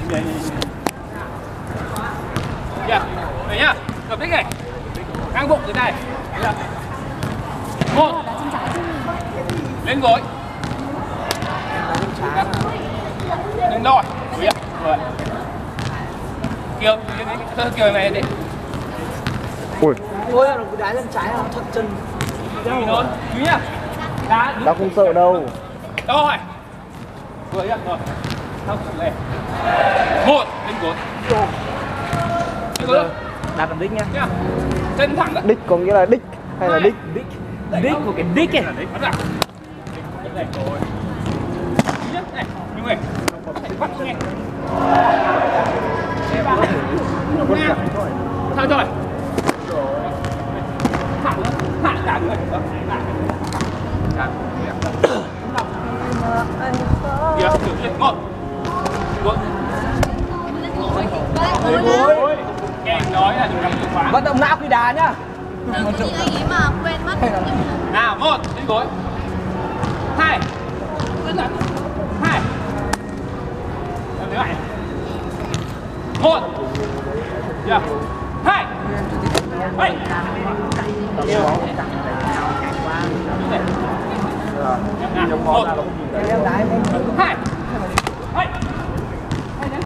Kìa, đấy nhá, cầm đích này, ngang bụng từ này. Một, lên gối, lên đôi, rồi. Kiều, Kiều này đi. Ui. Thôi là đá chân trái là thuận chân. Đi luôn, chú nhá. Đá. Tao không sợ đâu. Rồi. Vừa nhá, rồi. Không sợ lên. Một, lên gối. Lên gối. Đá bằng đích nhá. Chân thẳng đó. Đích có nghĩa là đích hay là đích? Đích của cái đích ấy. Bắt ra. Đích này rồi. Nhất này, như này. Bắt nghe. Sao rồi? Hạ cả người. Kìa, thử lên. Một. Một. Gối. Em nói là đừng nắm từ khóa. Vận động não khi đá nhá. Đừng có nhìn anh ấy mà quên mất. Nào, một, lên gối. Hai. Hai. Làm thế này. Một. Kìa. Hai. Bảy. Một. Hai.